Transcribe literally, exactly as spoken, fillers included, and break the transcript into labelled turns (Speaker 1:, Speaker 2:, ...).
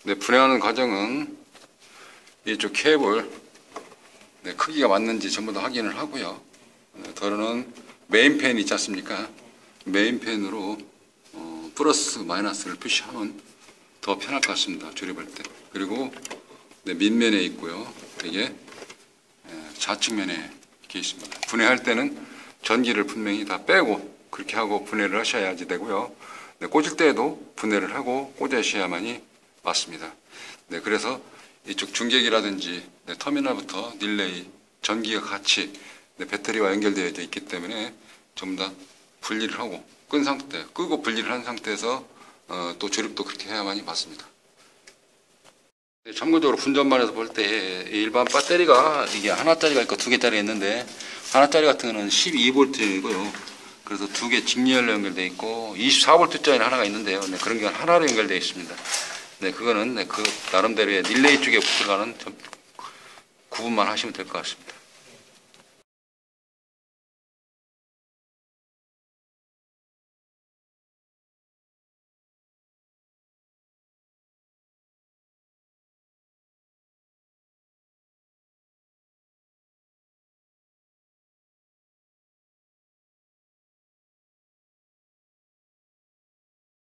Speaker 1: 네, 분해하는 과정은 이쪽 케이블 네, 크기가 맞는지 전부 다 확인을 하고요. 네, 더러는 메인펜 있지 않습니까? 메인펜으로 어, 플러스 마이너스를 표시하면 더 편할 것 같습니다. 조립할 때. 그리고 네, 밑면에 있고요. 이게 좌측면에 이렇게 있습니다. 분해할 때는 전기를 분명히 다 빼고 그렇게 하고 분해를 하셔야지 되고요. 네, 꽂을 때에도 분해를 하고 꽂으셔야만이 맞습니다. 네, 그래서 이쪽 중계기라든지 네, 터미널부터 릴레이, 전기가 같이 네, 배터리와 연결되어 있기 때문에 전부 다 분리를 하고 끈 상태, 끄고 분리를 한 상태에서 어, 또 조립도 그렇게 해야만이 맞습니다. 네, 참고적으로 분전반에서 볼 때 일반 배터리가 이게 하나짜리가 있고 두 개짜리가 있는데 하나짜리 같은 거는 십이 볼트이고요. 그래서 두 개 직렬로 연결되어 있고 이십사 볼트짜리 하나가 있는데요. 네, 그런 게 하나로 연결되어 있습니다. 네, 그거는 네, 그 나름대로의 릴레이 쪽에 들어가는 구분만 하시면 될 것 같습니다.